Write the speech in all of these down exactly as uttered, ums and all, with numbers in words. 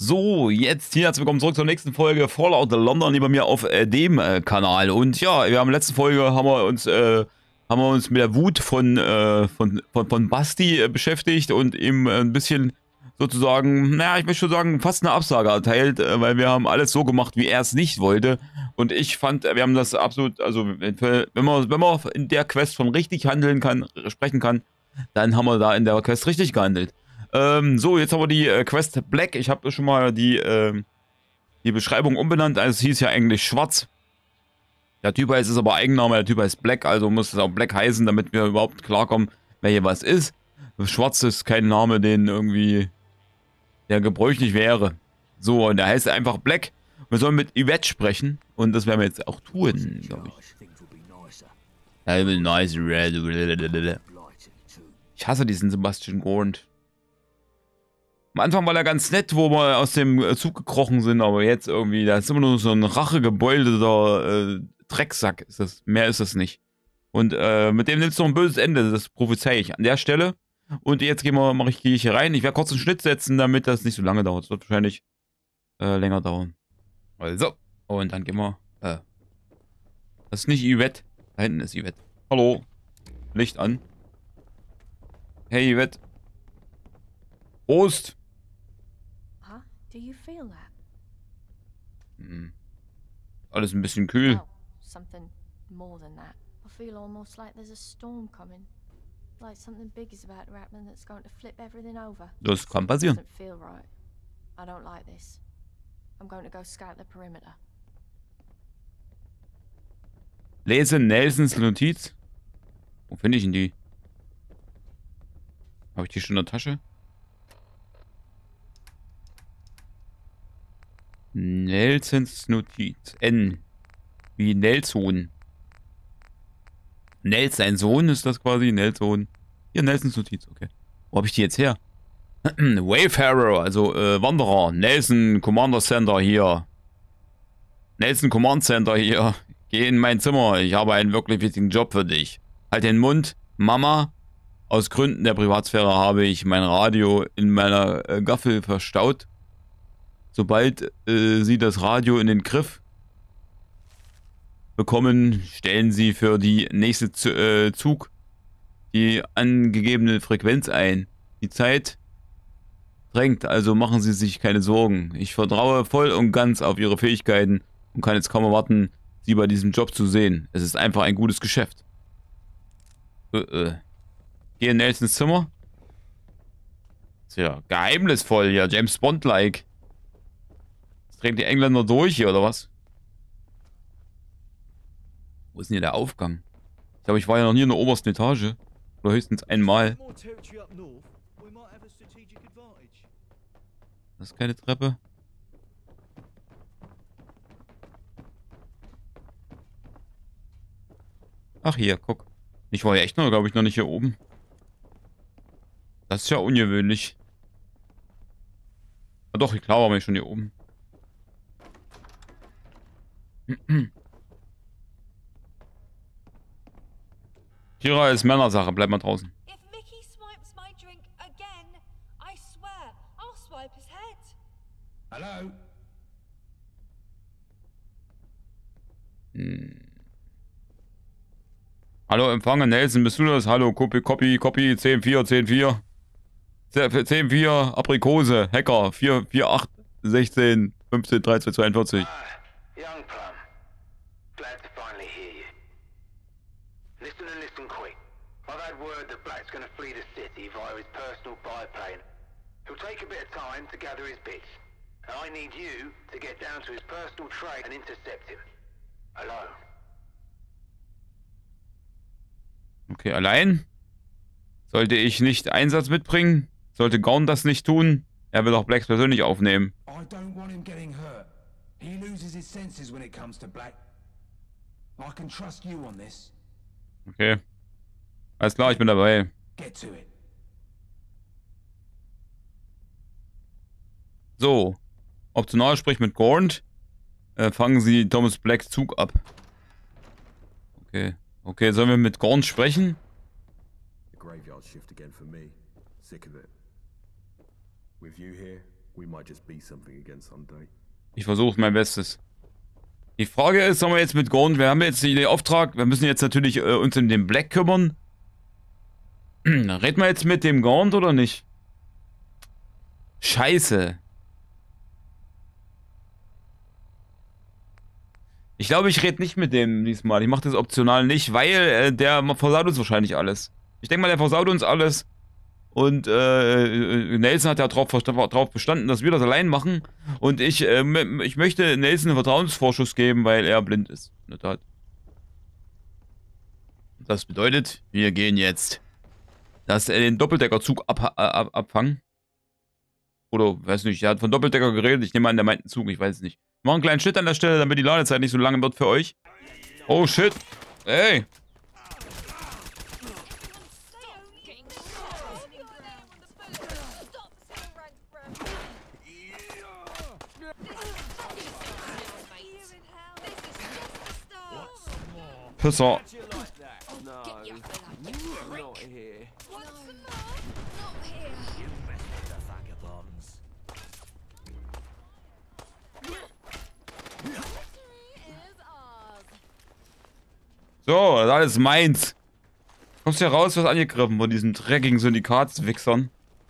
So, jetzt hier herzlich willkommen zurück zur nächsten Folge Fallout London hier bei mir auf äh, dem äh, Kanal. Und ja, wir haben in der letzten Folge haben wir uns, äh, haben wir uns mit der Wut von, äh, von, von, von Basti äh, beschäftigt und ihm äh, ein bisschen sozusagen, naja, ich möchte schon sagen, fast eine Absage erteilt, äh, weil wir haben alles so gemacht, wie er es nicht wollte. Und ich fand, wir haben das absolut, also wenn man, wenn man in der Quest von richtig handeln kann, sprechen kann, dann haben wir da in der Quest richtig gehandelt. Ähm, so, jetzt haben wir die äh, Quest Black. Ich habe schon mal die, äh, die Beschreibung umbenannt. Also es hieß ja eigentlich Schwarz. Der Typ heißt es aber Eigenname, der Typ heißt Black, also muss es auch Black heißen, damit wir überhaupt klarkommen, wer hier was ist. Schwarz ist kein Name, den irgendwie der gebräuchlich wäre. So, und der heißt einfach Black. Wir sollen mit Yvette sprechen und das werden wir jetzt auch tun, glaube ich. Ich hasse diesen Sebastian Gorn. Am Anfang war er ganz nett, wo wir aus dem Zug gekrochen sind, aber jetzt irgendwie, da ist immer nur so ein rachegebeutelter äh, Drecksack. Ist das, mehr ist das nicht. Und äh, mit dem nimmt es noch ein böses Ende, das prophezei ich an der Stelle. Und jetzt gehen wir, mache ich, gehe ich hier rein. Ich werde kurz einen Schnitt setzen, damit das nicht so lange dauert. Das wird wahrscheinlich äh, länger dauern. Also, und dann gehen wir. Äh, das ist nicht Yvette. Da hinten ist Yvette. Hallo. Licht an. Hey Yvette. Prost. Huh? Do you feel that? Hm. Alles ein bisschen kühl. Oh, something more than that. I feel almost like there's a storm coming. Like something big is about to happen that's going to flip everything over. Das kann passieren. Doesn't feel right. I don't like this. I'm going to go scout the perimeter. Lese Nelsons Notiz. Wo finde ich denn die? Habe ich die schon in der Tasche? Nelsons Notiz. N. Wie Nelson. Nels, sein Sohn ist das quasi. Nelson. Hier, Nelsons Notiz. Okay. Wo habe ich die jetzt her? Wayfarer, also äh, Wanderer. Nelson Commander Center hier. Nelson Command Center hier. Geh in mein Zimmer. Ich habe einen wirklich wichtigen Job für dich. Halt den Mund. Mama. Aus Gründen der Privatsphäre habe ich mein Radio in meiner äh, Gaffel verstaut. Sobald äh, Sie das Radio in den Griff bekommen, stellen Sie für die nächste Z äh, Zug die angegebene Frequenz ein. Die Zeit drängt, also machen Sie sich keine Sorgen. Ich vertraue voll und ganz auf Ihre Fähigkeiten und kann jetzt kaum erwarten, Sie bei diesem Job zu sehen. Es ist einfach ein gutes Geschäft. Äh, äh. Gehe in Nelsons Zimmer. Ist ja geheimnisvoll, ja, James Bond-like. Drängt die Engländer durch hier, oder was? Wo ist denn hier der Aufgang? Ich glaube, ich war ja noch nie in der obersten Etage. Oder höchstens einmal. Das ist keine Treppe. Ach hier, guck. Ich war ja echt noch, glaube ich, noch nicht hier oben. Das ist ja ungewöhnlich. Ah, doch, klar war mir schon hier oben. Kira ist Männersache, bleib mal draußen. Hallo? Hm. Hallo, Empfange, Nelson, bist du das? Hallo, Copy, Copy, Copy, zehn vier, zehn vier. zehn vier, Aprikose, Hacker, vier vier acht, sechzehn, fünfzehn, dreizehn, zweiundvierzig. Young Plum, glad to finally hear you. Listen and listen quick. I've had word that Black's gonna flee the city via his personal biplane. He'll take a bit of time to gather his bits. And I need you to get down to his personal train and intercept him. Alone. Okay, allein? Sollte ich nicht Einsatz mitbringen? Sollte Gorn das nicht tun? Er will auch Blacks persönlich aufnehmen. I don't want him getting hurt. He loses his senses when it comes to Black. I can trust you on this. Okay. Alles klar, ich bin dabei. Get to it. So. Optional spricht mit Gorn. Äh, fangen Sie Thomas Blacks Zug ab. Okay. Okay, sollen wir mit Gorn sprechen? The graveyard shift again for me. Sick of it. With you here, We might just be something again someday. Ich versuche mein Bestes. Die Frage ist, sollen wir jetzt mit Gordon, wir haben jetzt den Auftrag, wir müssen jetzt natürlich äh, uns um den Black kümmern. Reden wir jetzt mit dem Gaunt oder nicht? Scheiße. Ich glaube, ich rede nicht mit dem diesmal. Ich mache das optional nicht, weil äh, der versaut uns wahrscheinlich alles. Ich denke mal, der versaut uns alles. Und äh, Nelson hat ja drauf, drauf bestanden, dass wir das allein machen. Und ich, äh, ich möchte Nelson einen Vertrauensvorschuss geben, weil er blind ist. In der Tat. Das bedeutet, wir gehen jetzt das, äh, den Doppeldeckerzug ab, ab, abfangen. Oder, weiß nicht, er hat von Doppeldecker geredet. Ich nehme an, der meint einen Zug, ich weiß es nicht. Wir machen einen kleinen Schnitt an der Stelle, damit die Ladezeit nicht so lange wird für euch. Oh shit. Ey. Pisser. So, das ist alles meins. Kommst du hier raus, was angegriffen von diesen dreckigen Syndikatswichsern.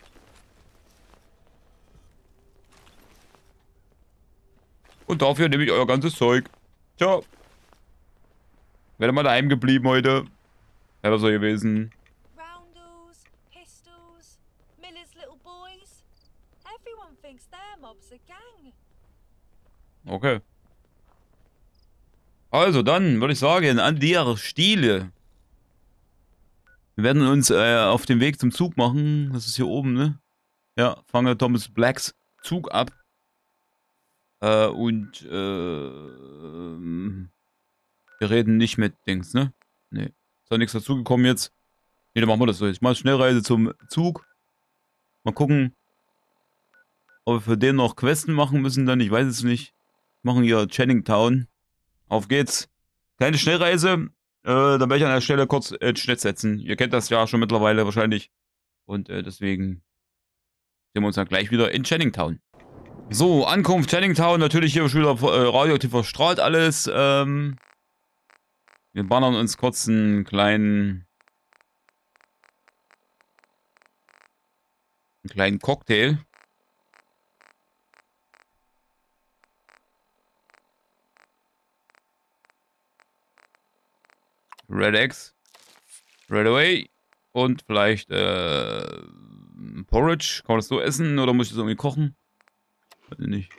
Und dafür nehme ich euer ganzes Zeug. Ciao. Wäre mal daheim geblieben heute. Wäre so gewesen. Roundels, pistols, Miller's little boys. Everyone thinks their mob's a gang. Okay. Also dann würde ich sagen, an der Stelle. Wir werden uns äh, auf den Weg zum Zug machen. Das ist hier oben, ne? Ja, fange Thomas Blacks Zug ab. Äh, und äh, wir reden nicht mit Dings, ne? Ne. Ist doch nichts dazugekommen jetzt. Ne, dann machen wir das so. Ich mache Schnellreise zum Zug. Mal gucken, ob wir für den noch Questen machen müssen dann. Ich weiß es nicht. Machen hier Channing Town. Auf geht's. Kleine Schnellreise. Äh, dann werde ich an der Stelle kurz äh, den Schnitt setzen. Ihr kennt das ja schon mittlerweile wahrscheinlich. Und äh, deswegen sehen wir uns dann gleich wieder in Channing Town. So, Ankunft Channing Town. Natürlich hier schon wieder äh, radioaktiv verstrahlt alles. Ähm, wir bannern uns kurz einen kleinen... einen kleinen Cocktail. Red X. Red Away. Und vielleicht äh, Porridge. Kann man das so essen oder muss ich das irgendwie kochen? Weiß ich nicht.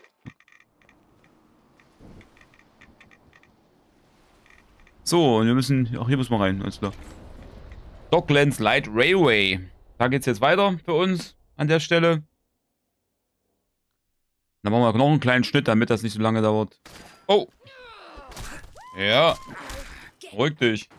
So, und wir müssen... Ach, hier müssen wir rein. Alles klar. Docklands Light Railway. Da geht's jetzt weiter für uns an der Stelle. Dann machen wir noch einen kleinen Schnitt, damit das nicht so lange dauert. Oh! Ja. Beruhig dich.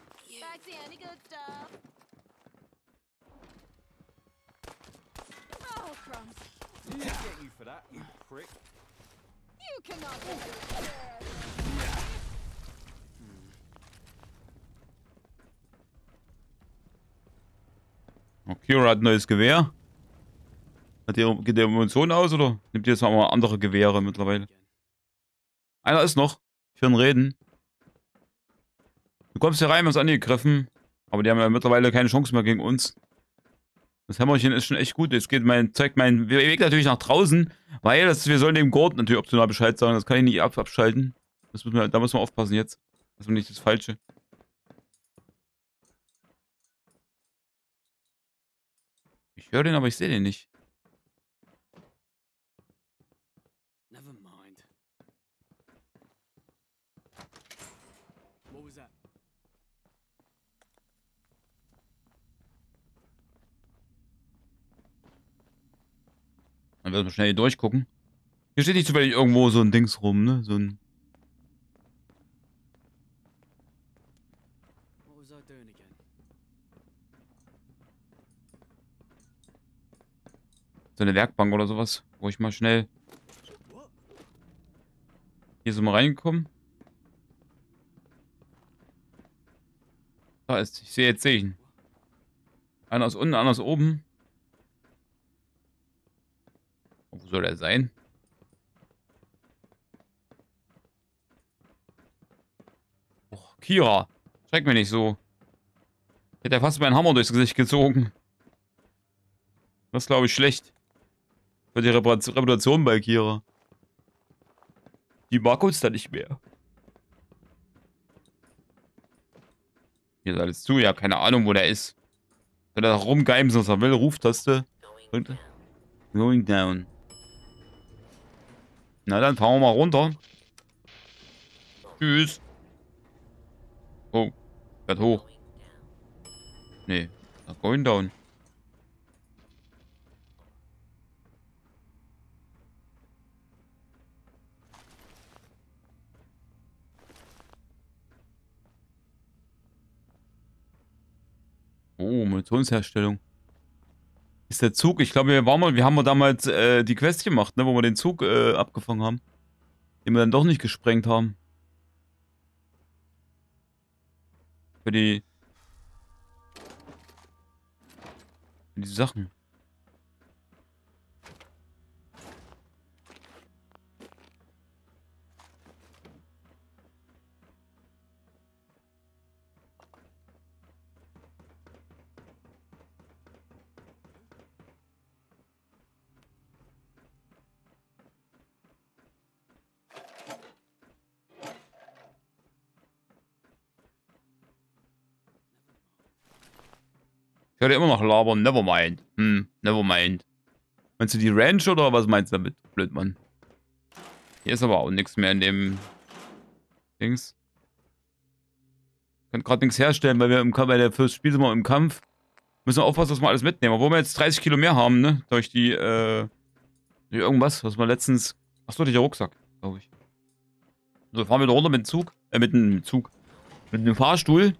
Oh, Kira hat ein neues Gewehr. Hat die, geht der Munition aus oder nimmt die jetzt mal andere Gewehre mittlerweile? Einer ist noch. Für ein Reden. Du kommst hier rein, wir uns angegriffen. Aber die haben ja mittlerweile keine Chance mehr gegen uns. Das Hämmerchen ist schon echt gut. Jetzt geht mein, zeigt mein Weg natürlich nach draußen. Weil das, wir sollen dem Gordon natürlich optional Bescheid sagen. Das kann ich nicht ab, abschalten. Das müssen wir, da müssen wir aufpassen jetzt. Das ist nicht das Falsche. Ich höre den, aber ich sehe den nicht. Never mind. What was that? Dann werden wir schnell hier durchgucken. Hier steht nicht zufällig irgendwo so ein Dings rum, ne? So ein... What was I doing again? So eine Werkbank oder sowas, wo ich mal schnell hier so mal reingekommen. Da ist, ich sehe jetzt, sehe ich ihn. Einer aus unten, einer aus oben. Oh, wo Wo soll er sein? Och, Kira. Schreck mich nicht so. Ich hätte ja fast meinen Hammer durchs Gesicht gezogen. Das ist, glaube ich, schlecht. Für die Reputation Reputation bei Kira. Die mag uns da nicht mehr. Hier ist alles zu. Ja, keine Ahnung, wo der ist. Wenn er rumgeimsen, was er will, Ruftaste. Und going down. Na dann fahren wir mal runter. Tschüss. Oh, fährt hoch. Nee, going down. Oh, Munitionsherstellung. Ist der Zug? Ich glaube, wir waren mal, wir haben mal damals äh, die Quest gemacht, ne, wo wir den Zug äh, abgefangen haben. Den wir dann doch nicht gesprengt haben. Für die... Für die Sachen. Ich höre immer noch labern. Nevermind. Hm, nevermind. Meinst du die Ranch oder was meinst du damit? Blödmann. Hier ist aber auch nichts mehr in dem Dings. Ich kann gerade nichts herstellen, weil wir im Kampf, weil der fürs Spiel sind wir im Kampf. Müssen wir aufpassen, dass wir alles mitnehmen. Obwohl wir jetzt dreißig Kilo mehr haben, ne? Durch die, äh, durch irgendwas, was wir letztens. Achso, der Rucksack, glaube ich. So, fahren wir da runter mit dem Zug. Äh, mit dem Zug. Mit dem Fahrstuhl.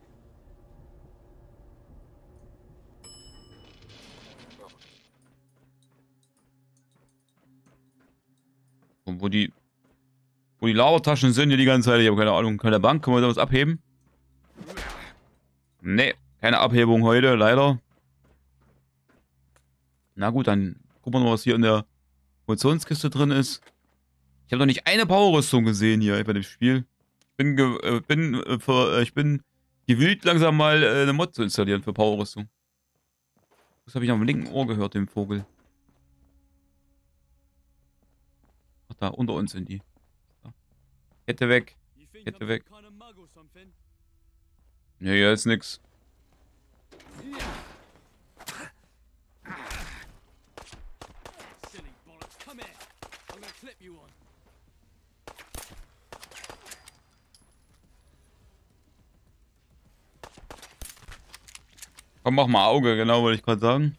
Und wo die. Wo die Labertaschen sind hier die ganze Zeit. Ich habe keine Ahnung. Keine Bank. Können wir da was abheben? Nee, keine Abhebung heute, leider. Na gut, dann gucken wir mal, was hier in der Munitionskiste drin ist. Ich habe noch nicht eine Powerrüstung gesehen hier bei dem Spiel. Bin, ge äh, bin, äh, für, äh, ich bin gewillt, langsam mal äh, eine Mod zu installieren für Powerrüstung. Das habe ich am linken Ohr gehört, den Vogel. Ach, da, unter uns sind die. Da. Kette weg. Kette weg. Ne, hier ist nix. Komm, mach mal Auge, genau, wollte ich gerade sagen.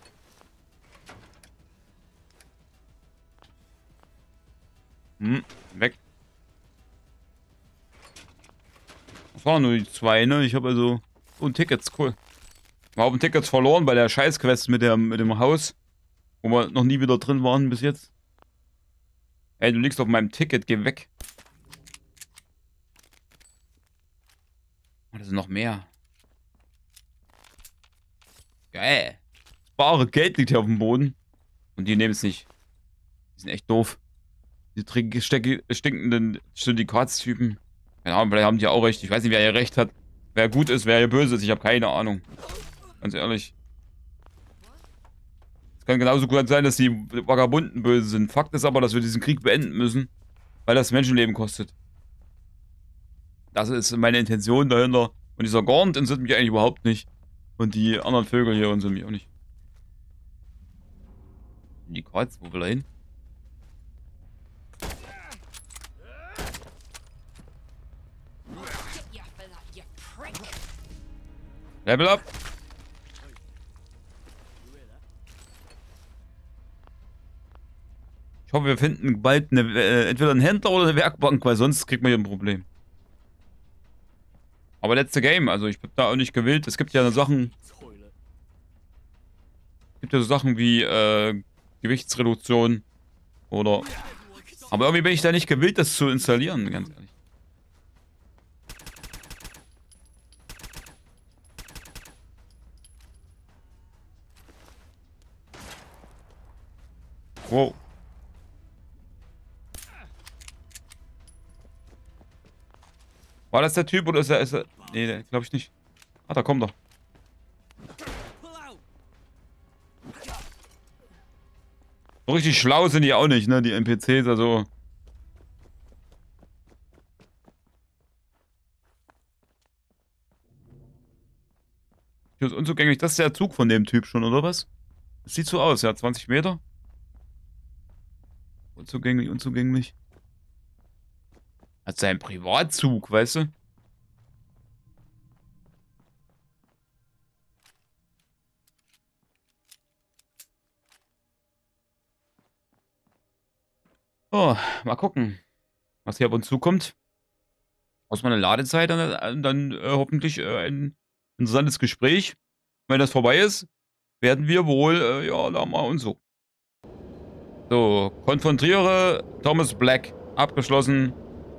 Hm, weg. Das waren nur die zwei, ne? Ich habe also... Und Tickets, cool. Wir haben Tickets verloren bei der Scheißquest mit, der, mit dem Haus. Wo wir noch nie wieder drin waren bis jetzt. Ey, du liegst auf meinem Ticket, geh weg. Oh, das sind noch mehr. Geil. Das bare Geld liegt hier auf dem Boden. Und die nehmen es nicht. Die sind echt doof. Die stinkenden Syndikatstypen. Keine Ahnung, vielleicht haben die auch recht. Ich weiß nicht, wer hier recht hat. Wer gut ist, wer hier böse ist. Ich habe keine Ahnung. Ganz ehrlich. Es kann genauso gut sein, dass die Vagabunden böse sind. Fakt ist aber, dass wir diesen Krieg beenden müssen. Weil das Menschenleben kostet. Das ist meine Intention dahinter. Und dieser Gaunt interessiert mich eigentlich überhaupt nicht. Und die anderen Vögel hier und so mich auch nicht. Die Kreuz, wo will er hin? Level up! Ich hoffe, wir finden bald eine, äh, entweder einen Händler oder eine Werkbank, weil sonst kriegt man hier ein Problem. Aber letzte Game, also ich bin da auch nicht gewillt. Es gibt ja Sachen. Es gibt ja so Sachen wie äh, Gewichtsreduktion oder. Aber irgendwie bin ich da nicht gewillt, das zu installieren, ganz ehrlich. Wow. War das der Typ oder ist er... Ist er nee, glaube ich nicht. Ah, da kommt er. Pull out! So richtig schlau sind die auch nicht, ne? Die N P Cs, also... Hier ist unzugänglich. Das ist der Zug von dem Typ schon, oder was? Das sieht so aus, ja. zwanzig Meter. Unzugänglich, unzugänglich. Hat sein Privatzug, weißt du? Oh, mal gucken, was hier auf uns zukommt. Aus meiner Ladezeit dann, dann äh, hoffentlich äh, ein interessantes Gespräch. Wenn das vorbei ist, werden wir wohl, äh, ja, da mal und so. So, konfrontiere Thomas Black. Abgeschlossen.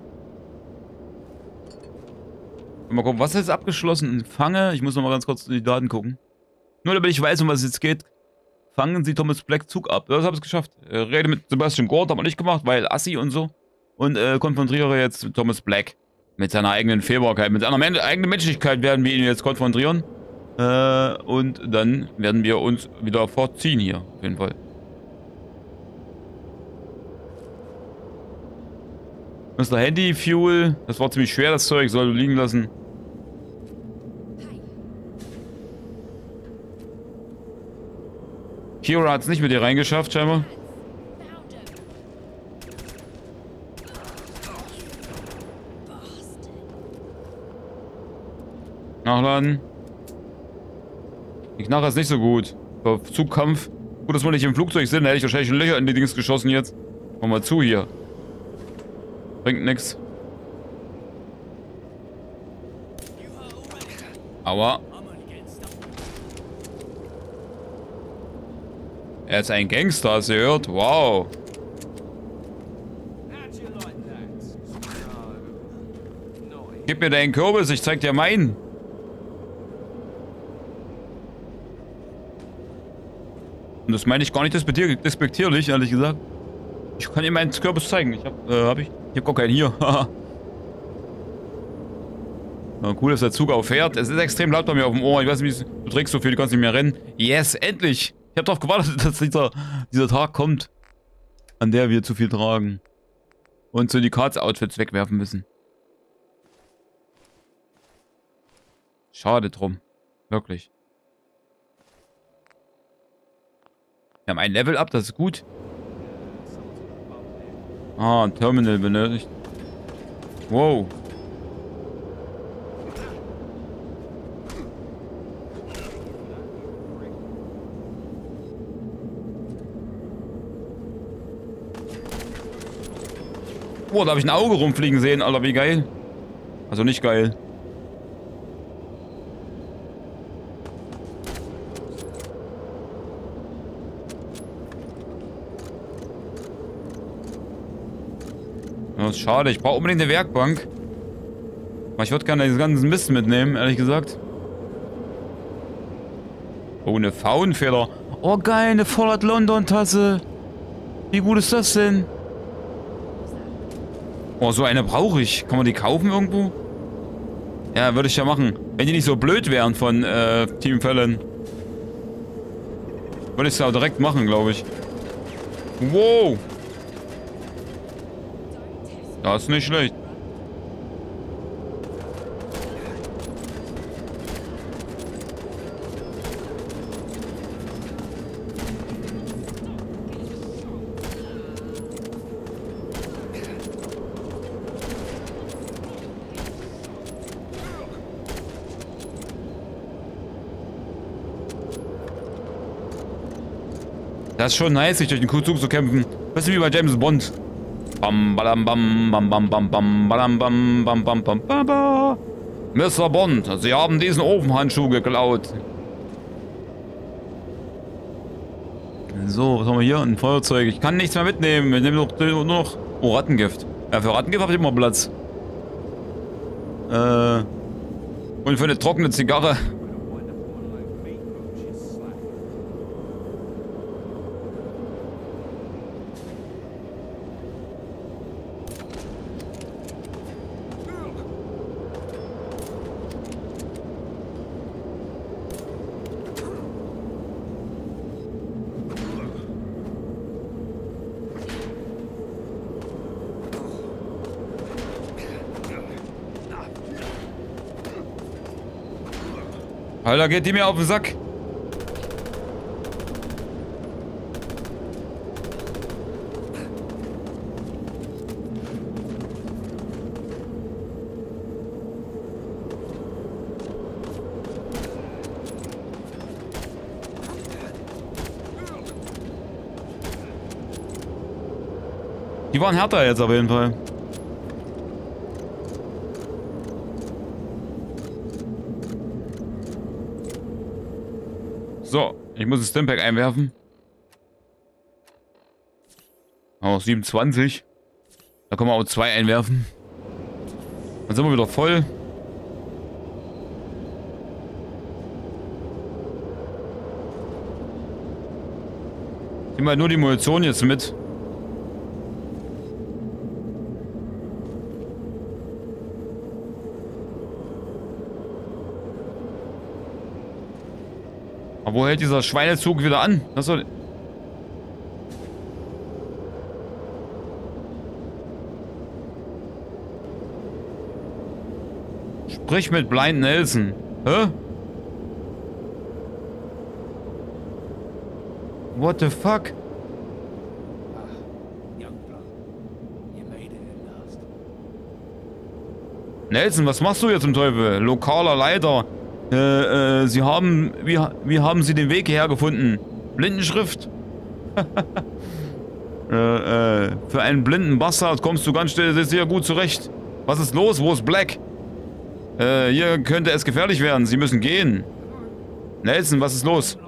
Mal gucken, was ist abgeschlossen? Fange, ich muss noch mal ganz kurz in die Daten gucken. Nur damit ich weiß, um was es jetzt geht. Fangen Sie Thomas Black Zug ab. Das habe ich geschafft. Äh, Rede mit Sebastian Gord haben wir nicht gemacht, weil Assi und so. Und äh, konfrontiere jetzt Thomas Black. Mit seiner eigenen Fehlbarkeit. Mit seiner men eigenen Menschlichkeit werden wir ihn jetzt konfrontieren. Äh, und dann werden wir uns wieder vorziehen hier. Auf jeden Fall. Mister Handy, Fuel. Das war ziemlich schwer, das Zeug. Soll liegen lassen. Kira hat es nicht mit ihr reingeschafft, scheinbar. Nachladen. Die Knarre ist nicht so gut. Für Zugkampf. Gut, dass wir nicht im Flugzeug sind. Da hätte ich wahrscheinlich ein Löcher in die Dings geschossen jetzt. Mach mal zu hier. Bringt nix. Aua. Er ist ein Gangster, hast du gehört? Wow. Gib mir deinen Kürbis, ich zeig dir meinen. Und das meine ich gar nicht despektierlich, ehrlich gesagt. Ich kann ihm meinen Kürbis zeigen. Ich hab, äh, hab ich? Ich hab gar keinen hier. Na, cool, dass der Zug auffährt. Es ist extrem laut bei mir auf dem Ohr. Ich weiß nicht, du trägst so viel, du kannst nicht mehr rennen. Yes, endlich! Ich hab darauf gewartet, dass dieser, dieser Tag kommt, an der wir zu viel tragen. Und Syndikats-Outfits wegwerfen müssen. Schade drum. Wirklich. Wir haben ein Level up, das ist gut. Ah, ein Terminal benötigt. Wow. Oh, da habe ich ein Auge rumfliegen sehen, Alter, wie geil. Also nicht geil. Das ist schade, ich brauche unbedingt eine Werkbank. Aber ich würde gerne diesen ganzen Mist mitnehmen, ehrlich gesagt. Oh, eine Faunfeder. Oh geil, eine Fallout London Tasse. Wie gut ist das denn? Oh, so eine brauche ich. Kann man die kaufen irgendwo? Ja, würde ich ja machen. Wenn die nicht so blöd wären von äh, Team Fallon. Würde ich es ja direkt machen, glaube ich. Wow. Das ist nicht schlecht. Das ist schon nice, sich durch den Zug zu kämpfen. Weißt du, wie bei James Bond. Bam, badam, bam, bam, bam, bam, bam, badam, bam, bam, bam, bam, bam, bam. Mister Bond, Sie haben diesen Ofenhandschuh geklaut. So, was haben wir hier? Ein Feuerzeug. Ich kann nichts mehr mitnehmen. Ich nehme nur, nur noch... Oh, Rattengift. Ja, für Rattengift habe ich immer Platz. Äh... Und für eine trockene Zigarre. Alter, geht die mir auf den Sack. Die waren härter jetzt auf jeden Fall. So, ich muss das Stimpack einwerfen. Auch siebenundzwanzig. Da können wir auch zwei einwerfen. Dann sind wir wieder voll. Nehmen wir nur die Munition jetzt mit. Aber wo hält dieser Schweinezug wieder an? Das soll... Sprich mit Blind Nelson. Hä? What the fuck? Nelson, was machst du jetzt zum Teufel? Lokaler Leiter. Äh, äh, Sie haben... Wie, wie haben Sie den Weg hierher gefunden? Blindenschrift? äh, äh, für einen blinden Bastard kommst du ganz schnell sehr gut zurecht. Was ist los? Wo ist Black? Äh, hier könnte es gefährlich werden. Sie müssen gehen. Nelson, was ist los?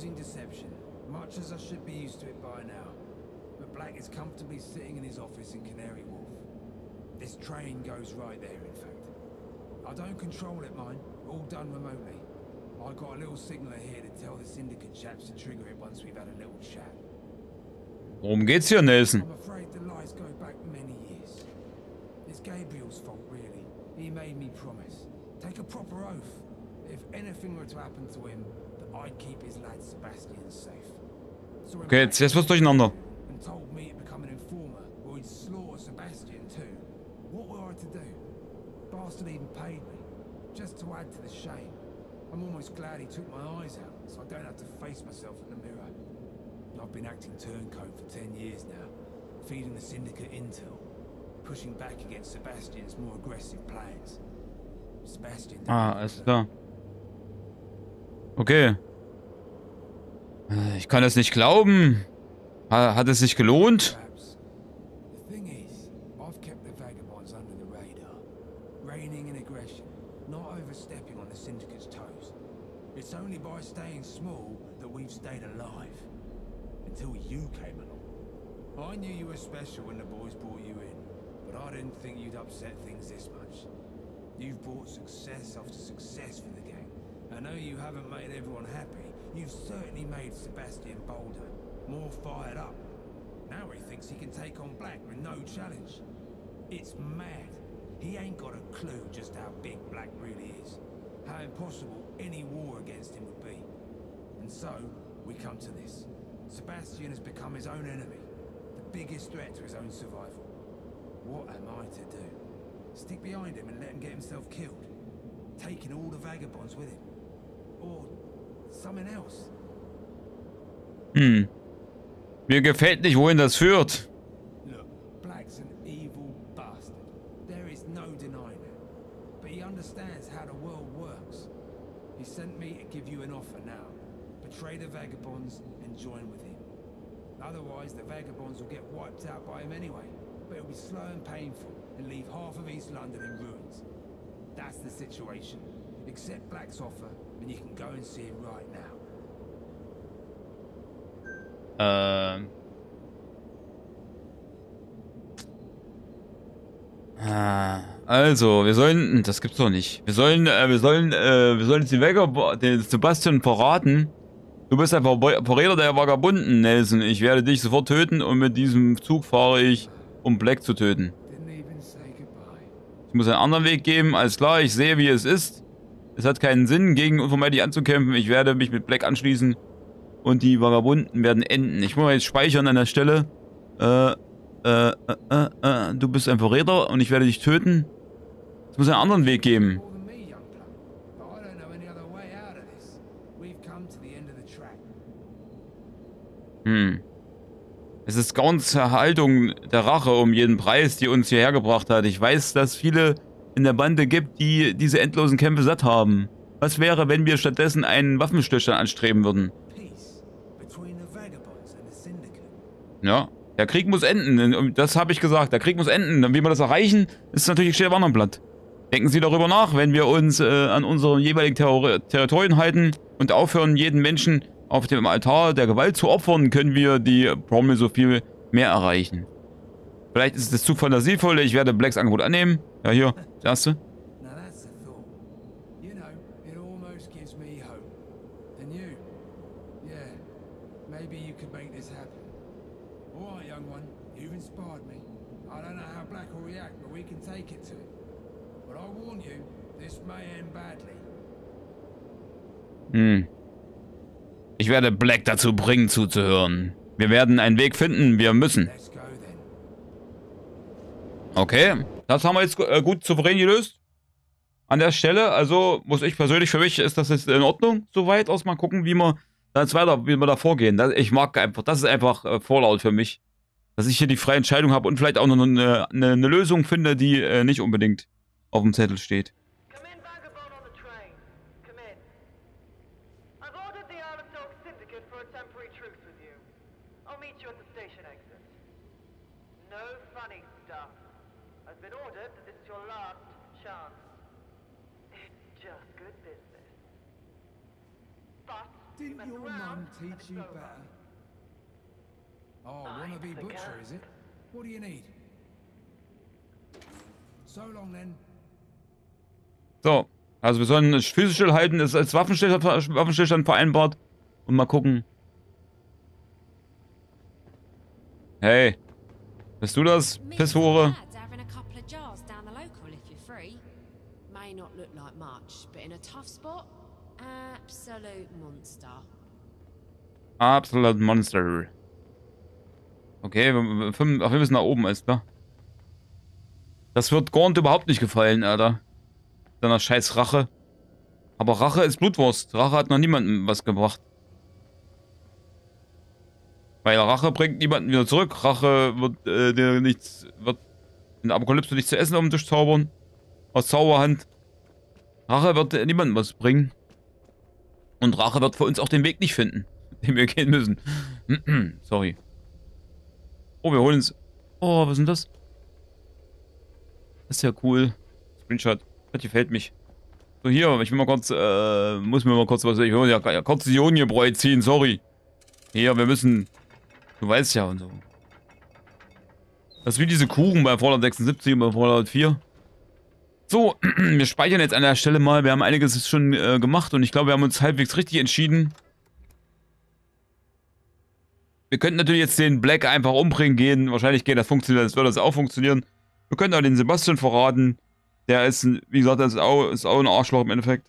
I don't control it, mine. All done remotely. I got a little signaler here to tell the syndicate chaps to trigger it once we've had a little chat. Worum geht's hier, Nelson? I'm afraid the lies go back many years. It's Gabriel's fault, really. He made me promise. Take a proper oath. If anything were to happen to him, that I'd keep his lad Sebastian safe. So okay, jetzt, jetzt wird's durcheinander. And told me to become an informer, or he'd slaughter Sebastian too. What were I to do? Bastard even paid me, just to add to the shame. I'm almost glad he took my eyes out, so I don't have to face myself in the mirror. I've been acting turncoat for ten years now, feeding the Syndicate intel, pushing back against Sebastian's more aggressive plans. Sebastian... Ah, alles klar. Okay. Ich kann es nicht glauben. Hat es sich gelohnt? It's only by staying small that we've stayed alive. Until you came along. I knew you were special when the boys brought you in, but I didn't think you'd upset things this much. You've brought success after success for the gang. I know you haven't made everyone happy. You've certainly made Sebastian bolder, more fired up. Now he thinks he can take on Black with no challenge. It's mad. He ain't got a clue just how big Black really is. How impossible any war against him would be. And so, we come to this. Sebastian has become his own enemy. The biggest threat to his own survival. What am I to do? Stick behind him and let him get himself killed? Taking all the vagabonds with him? Or something else? Hm. Mir gefällt nicht, wohin das führt. Look, Black's an evil bastard. There is no denying it. But he understands how the world works. He sent me to give you an offer now. Betray the vagabonds and join with him. Otherwise, the vagabonds will get wiped out by him anyway. But it'll be slow and painful and leave half of East London in ruins. That's the situation. Accept Black's offer and you can go and see him right now. Ähm. Also, wir sollen, das gibt's doch nicht. Wir sollen, äh, wir sollen, äh, wir sollen jetzt den, Vagab den Sebastian verraten. Du bist ein Ver Verräter der Vagabunden, Nelson. Ich werde dich sofort töten und mit diesem Zug fahre ich, um Black zu töten. Ich muss einen anderen Weg geben, alles klar, ich sehe, wie es ist. Es hat keinen Sinn, gegen unvermeidlich anzukämpfen. Ich werde mich mit Black anschließen und die Vagabunden werden enden. Ich muss mal jetzt speichern an der Stelle. Äh, äh, äh, äh, du bist ein Verräter und ich werde dich töten. Es muss einen anderen Weg geben. We've come to the end of the track. Hm. Es ist ganz Haltung der Rache um jeden Preis, die uns hierher gebracht hat. Ich weiß, dass viele in der Bande gibt, die diese endlosen Kämpfe satt haben. Was wäre, wenn wir stattdessen einen Waffenstillstand anstreben würden? Peace between the vagabonds and the syndicate. Ja, der Krieg muss enden. Das habe ich gesagt. Der Krieg muss enden. Und wie wir das erreichen, ist natürlich steht auf einem anderen Blatt. Denken Sie darüber nach, wenn wir uns äh, an unseren jeweiligen Terror Territorien halten und aufhören, jeden Menschen auf dem Altar der Gewalt zu opfern, können wir die Promise so viel mehr erreichen. Vielleicht ist es zu fantasievoll. Ich werde Blacks Angebot annehmen. Ja, hier, das erste. Now that's a thought. You know, it almost gives me hope. And you? Yeah, maybe you could make this happen. All right, young one, you've inspired me. I don't know how Black will react, but we can take it to him. But I warn you, this may end badly. Hm. Ich werde Black dazu bringen, zuzuhören. Wir werden einen Weg finden. Wir müssen. Let's go then. Okay, das haben wir jetzt äh, gut souverän gelöst. An der Stelle, also muss ich persönlich, für mich ist das jetzt in Ordnung, soweit aus. Mal gucken, wie wir da jetzt weiter, wie wir da vorgehen. Das, ich mag einfach, das ist einfach äh, Fallout für mich. Dass ich hier die freie Entscheidung habe und vielleicht auch noch eine, eine, eine Lösung finde, die äh, nicht unbedingt auf dem Zettel steht. Come in, Vagabond on the train. Come in. I've ordered the Isle of Dogs Syndicate for a temporary truce with you. I'll meet you at the station exit. No funny stuff. I've been ordered that this is your last chance. It's just good business. But you Didn't mess your around, mum and teach it's you over. better? Oh, I wanna be think butcher, I- is it? What do you need? So long then. So, also wir sollen das Füße stillhalten, ist als Waffenstillstand, Waffenstillstand vereinbart. Und mal gucken. Hey, bist du das, Pisshure? Having a couple of jars down the local if you're free. May not look like much, but in a tough spot, absolute monster. Absolute Monster. Okay, wir, wir, wir müssen nach oben, ist klar. Das wird Gaunt überhaupt nicht gefallen, Alter. Seiner scheiß Rache. Aber Rache ist Blutwurst. Rache hat noch niemandem was gebracht. Weil Rache bringt niemanden wieder zurück. Rache wird äh, dir nichts, wird in der Apokalypse nichts zu essen auf den Tisch zaubern. Aus Zauberhand. Rache wird äh, niemandem was bringen. Und Rache wird für uns auch den Weg nicht finden, den wir gehen müssen. Sorry. Oh, wir holen uns... Oh, was ist denn das? Das ist ja cool. Screenshot. Das gefällt mich. So, hier, ich will mal kurz, äh, muss mir mal kurz was, ich will ja, ja kurz die Ionenbräu ziehen, sorry. Hier, wir müssen, du weißt ja und so. Das ist wie diese Kuchen bei Fallout sechsundsiebzig und bei Fallout vier. So, wir speichern jetzt an der Stelle mal, wir haben einiges schon äh, gemacht und ich glaube, wir haben uns halbwegs richtig entschieden. Wir könnten natürlich jetzt den Black einfach umbringen gehen, wahrscheinlich geht das funktionieren, das wird das auch funktionieren. Wir können auch den Sebastian verraten. Der ist, wie gesagt, das ist auch, ist auch ein Arschloch im Endeffekt.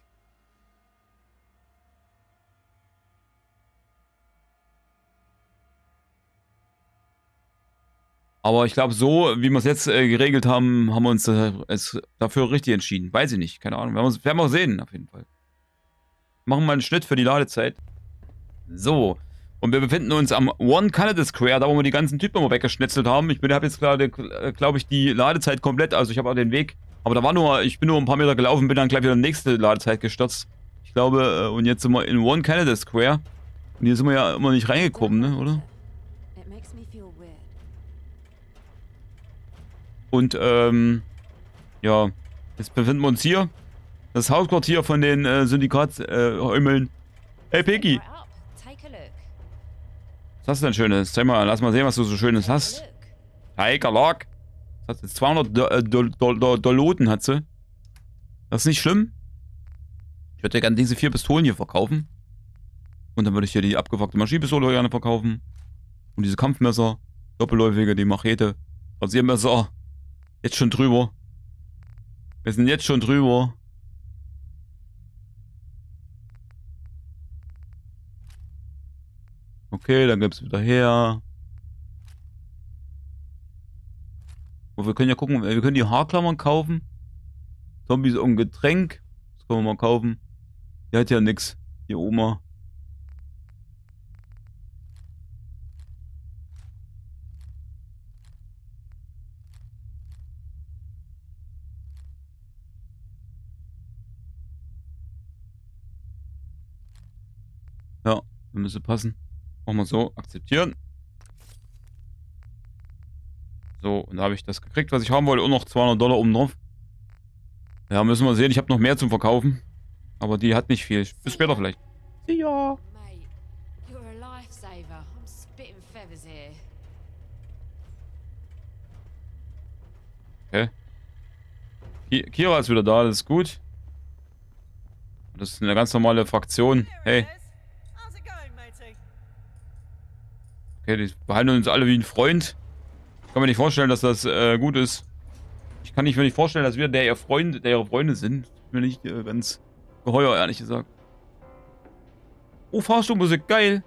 Aber ich glaube, so wie wir es jetzt äh, geregelt haben, haben wir uns äh, es dafür richtig entschieden. Weiß ich nicht, keine Ahnung. Wir werden wir sehen, auf jeden Fall. Machen wir einen Schnitt für die Ladezeit. So. Und wir befinden uns am One Canada Square, da wo wir die ganzen Typen immer weggeschnetzelt haben. Ich habe jetzt gerade, glaube ich, die Ladezeit komplett, also ich habe auch den Weg. Aber da war nur, ich bin nur ein paar Meter gelaufen, bin dann gleich wieder in die nächste Ladezeit gestürzt. Ich glaube, und jetzt sind wir in One Canada Square. Und hier sind wir ja immer nicht reingekommen, ne, oder? Und, ähm, ja, jetzt befinden wir uns hier. Das Hauptquartier von den äh, Syndikatsräumeln. Äh, hey, Piggy! Was hast du denn Schönes? Zeig mal, lass mal sehen, was du so Schönes hast. Tiger Lock. Was hat jetzt zweihundert Doloten hat sie. Das ist nicht schlimm. Ich würde ja gerne diese vier Pistolen hier verkaufen. Und dann würde ich hier die abgefuckte Maschinenpistole gerne verkaufen. Und diese Kampfmesser. Doppelläufige, die Machete. Rasiermesser. Jetzt schon drüber. Wir sind jetzt schon drüber. Okay, dann gibt's wieder her. Oh, wir können ja gucken, wir können die Haarklammern kaufen. Zombies und Getränk. Das können wir mal kaufen. Die hat ja nix. Die Oma. Müsste passen. Machen wir so. Akzeptieren. So, und da habe ich das gekriegt, was ich haben wollte. Und noch zweihundert Dollar oben drauf. Ja, müssen wir sehen. Ich habe noch mehr zum Verkaufen. Aber die hat nicht viel. Bis später vielleicht. See ya. Mate, you're a lifesaver. I'm spitting feathers here. Okay. Ki- Kira ist wieder da, das ist gut. Das ist eine ganz normale Fraktion. Hey. How's it going, matey? Okay, die behandeln uns alle wie ein Freund. Ich kann mir nicht vorstellen, dass das äh, gut ist. Ich kann nicht, mir nicht vorstellen, dass wir der ihr Freund, der ihre Freunde sind. Ich bin nicht äh, ganz geheuer, ehrlich gesagt. Oh, Fahrstuhlmusik, geil.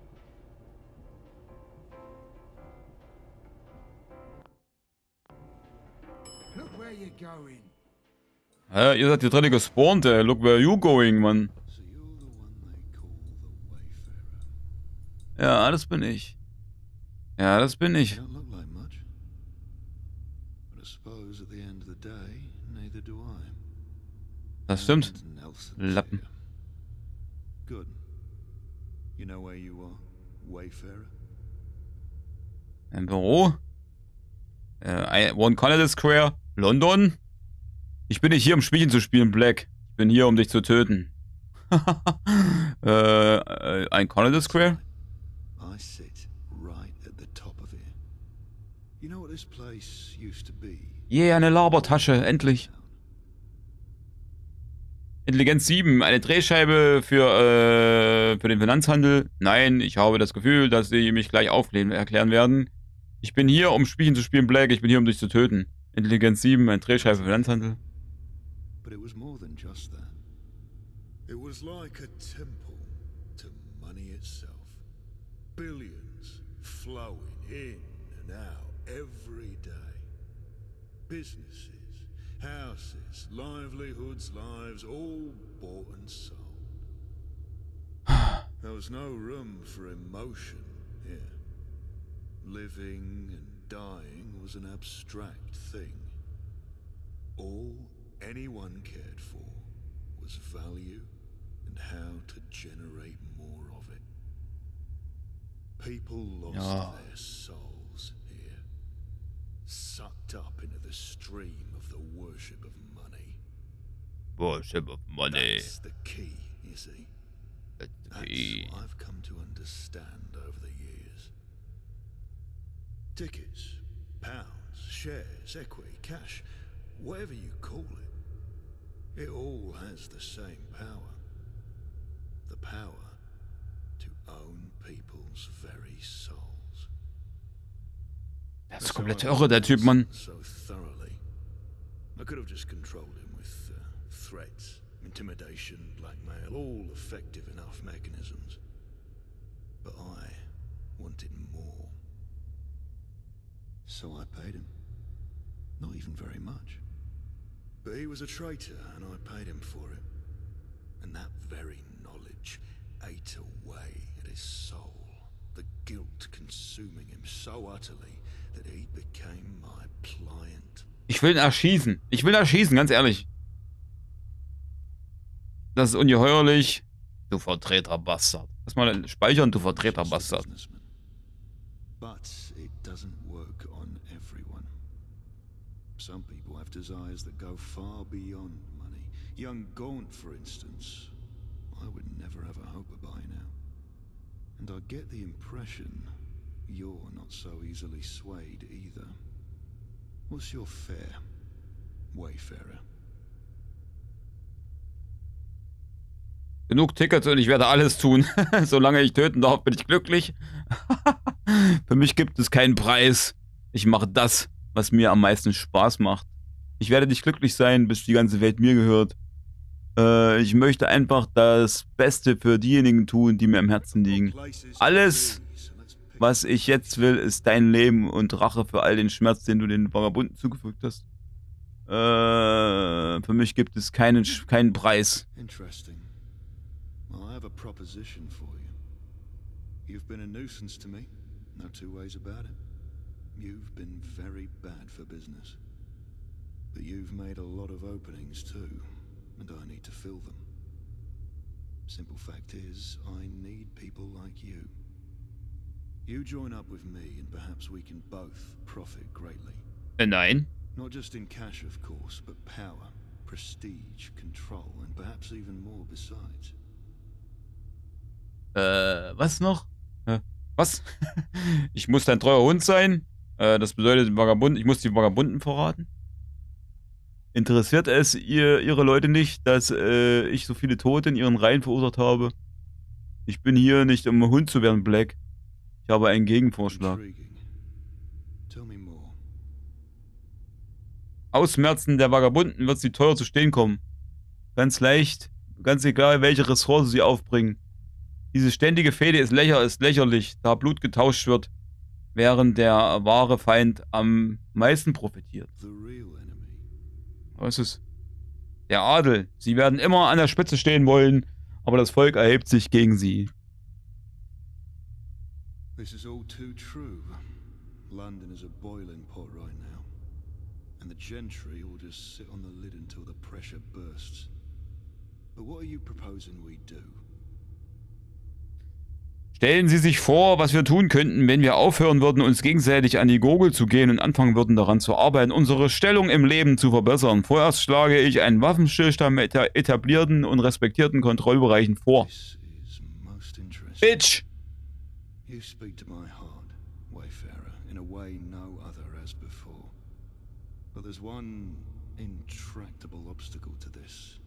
Look where you're going. Hä, ihr seid hier drin gespawnt, ey. Look where you going, Mann. So you're the one they call the Wayfarer. Ja, das bin ich. Ja, das bin ich. You don't look like much. But I suppose at the end of the day, neither do I. Das stimmt. And Nelson's Lappen. here. Good. You know where you are, Wayfarer? Ein Büro. Äh, One Canada Square. London. Ich bin nicht hier, um Spielchen zu spielen, Black. Ich bin hier, um dich zu töten. äh, äh, ein Canada Square? I sit right at the top of it. You know what this place used to be? Yeah, eine Labertasche, endlich. Intelligenz sieben, eine Drehscheibe für, äh, für den Finanzhandel. Nein, ich habe das Gefühl, dass sie mich gleich aufklären erklären werden. Ich bin hier, um Spielchen zu spielen, Black. Ich bin hier, um dich zu töten. Intelligenz sieben, eine Drehscheibe für Finanzhandel. But it was more than just that. It was like a temple to money itself. Billions flowing in and out every day. Businesses, houses, livelihoods, lives, all bought and sold. There was no room for emotion here. Living and dying was an abstract thing. All anyone cared for was value and how to generate more of it. People lost Ja. their souls here, sucked up into the stream of the worship of money. Worship of money. That's the key, you see. That's the That's key. what I've come to understand over the years. Tickets, pounds, shares, equity, cash, whatever you call it, it all has the same power. The power to own people's very souls. Das ist komplett irre, der Typ, Mann. So thoroughly. I could have just controlled him with uh, threats, intimidation, blackmail, all effective enough mechanisms. But I wanted more. So I paid him. Not even very much. But he was a traitor, and I paid him for it. And that very knowledge ate away at his soul, the guilt consuming him so utterly that he became my pliant. Ich will ihn erschießen. Ich will ihn erschießen, ganz ehrlich. Das ist ungeheuerlich. Du Vertreter Bastard. Lass mal speichern, du Vertreter Bastard. Businessman. But it doesn't work on everyone. Some people have desires that go far beyond money. Young Gaunt, for instance, I would never have a hope of buying out. And I get the impression you're not so easily swayed either. What's your fare, Wayfarer? Genug Tickets und ich werde alles tun. Solange ich töten darf, bin ich glücklich. Für mich gibt es keinen Preis. Ich mache das, was mir am meisten Spaß macht. Ich werde nicht glücklich sein, bis die ganze Welt mir gehört. Äh, ich möchte einfach das Beste für diejenigen tun, die mir am Herzen liegen. Alles, was ich jetzt will, ist dein Leben und Rache für all den Schmerz, den du den Vagabunden zugefügt hast. Äh, für mich gibt es keinen, keinen Preis. Interesting. Well, I have a proposition for you. You've been a nuisance to me, no two ways about it. You've been very bad for business. But you've made a lot of openings too, and I need to fill them. Simple fact is, I need people like you. You join up with me and perhaps we can both profit greatly. Äh, nein. Not just in cash, of course, but power, prestige, control, and perhaps even more besides. Äh, was noch? Äh, was? Ich muss dein treuer Hund sein? Äh, das bedeutet Vagabund, ich muss die Vagabunden verraten? Interessiert es ihr, ihre Leute nicht, dass äh, ich so viele Tote in ihren Reihen verursacht habe? Ich bin hier nicht, um Hund zu werden, Black. Ich habe einen Gegenvorschlag. Ausmerzen der Vagabunden wird sie teuer zu stehen kommen. Ganz leicht, ganz egal, welche Ressource sie aufbringen. Diese ständige Fehde ist, lächer, ist lächerlich, da Blut getauscht wird, während der wahre Feind am meisten profitiert. Was ist? Der Adel. Sie werden immer an der Spitze stehen wollen, aber das Volk erhebt sich gegen sie. This is all too true. London is a boiling pot right now. And the gentry will just sit on the lid until the pressure bursts. But what are you proposing we do? Stellen Sie sich vor, was wir tun könnten, wenn wir aufhören würden, uns gegenseitig an die Gurgel zu gehen und anfangen würden, daran zu arbeiten, unsere Stellung im Leben zu verbessern. Vorerst schlage ich einen Waffenstillstand mit etablierten und respektierten Kontrollbereichen vor. Bitch! You speak to my heart, Wayfarer, in a way no other has before. But there's one intractable obstacle to this.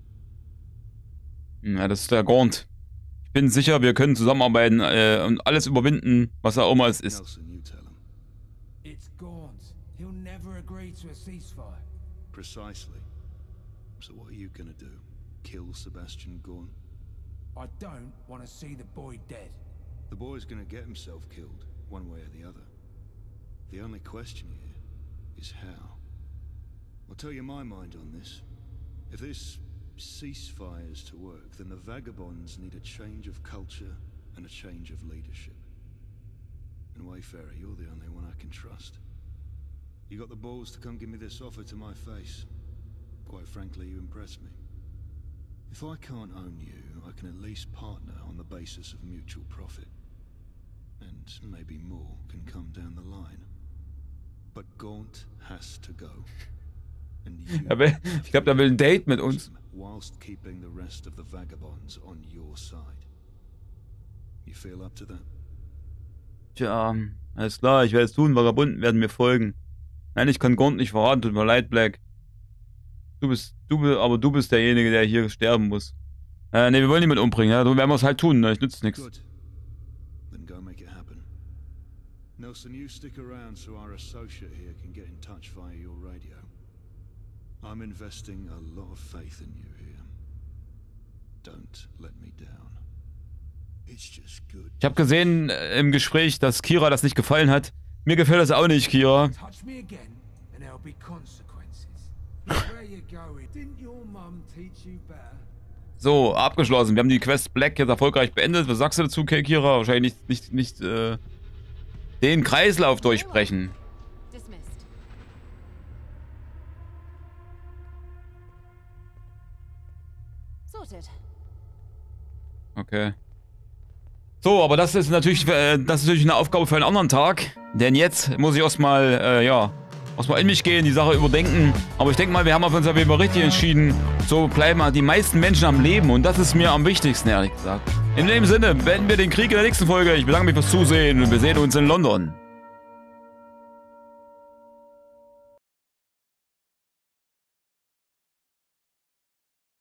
Ja, das ist der Gaunt. Ich bin sicher, wir können zusammenarbeiten äh, und alles überwinden, was auch immer es ist. Nelson, you tell him. It's Gaunt. He'll never agree to a ceasefire. Precisely. So what are you gonna do? Kill Sebastian Gaunt? I don't want to see the boy dead. The boy's gonna get himself killed, one way or the other. The only question here is how. I'll tell you my mind on this. If this ceasefire is to work, then the vagabonds need a change of culture and a change of leadership. And Wayfarer, you're the only one I can trust. You got the balls to come give me this offer to my face. Quite frankly, you impress me. If I can't own you, I can at least partner on the basis of mutual profit. And maybe more can come down the line. But Gaunt has to go. And you Ich glaube, der will ein Date mit uns. whilst keeping the rest of the vagabonds on your side. You feel up to that? Tja, alles klar, ich werde es tun, Vagabunden werden mir folgen. Nein, ich kann Gaunt nicht verraten, tut mir leid, Black. Du bist, du bist, aber du bist derjenige, der hier sterben muss. Äh, ne, wir wollen niemanden umbringen, ja, so werden wir es halt tun, ne, ich nütze nichts. Good. Then go make it happen. Nelson, you stick around so our associate here can get in touch via your radio. I'm investing a lot of faith in you here. Don't let me down. It's just good. Ich habe gesehen äh, im Gespräch, dass Kira das nicht gefallen hat. Mir gefällt das auch nicht, Kira. Touch me again and there'll be consequences. Where you going? Didn't your mum teach you better? So, abgeschlossen. Wir haben die Quest Black jetzt erfolgreich beendet. Was sagst du dazu, Kira? Wahrscheinlich nicht, nicht, nicht äh, den Kreislauf durchbrechen. Okay. So, aber das ist natürlich, äh, das ist natürlich eine Aufgabe für einen anderen Tag. Denn jetzt muss ich erstmal, äh, ja, erstmal in mich gehen, die Sache überdenken. Aber ich denke mal, wir haben auf uns auf jeden Fall richtig entschieden. So bleiben die meisten Menschen am Leben. Und das ist mir am wichtigsten, ehrlich gesagt. In dem Sinne, beenden wir den Krieg in der nächsten Folge. Ich bedanke mich fürs Zusehen und wir sehen uns in London.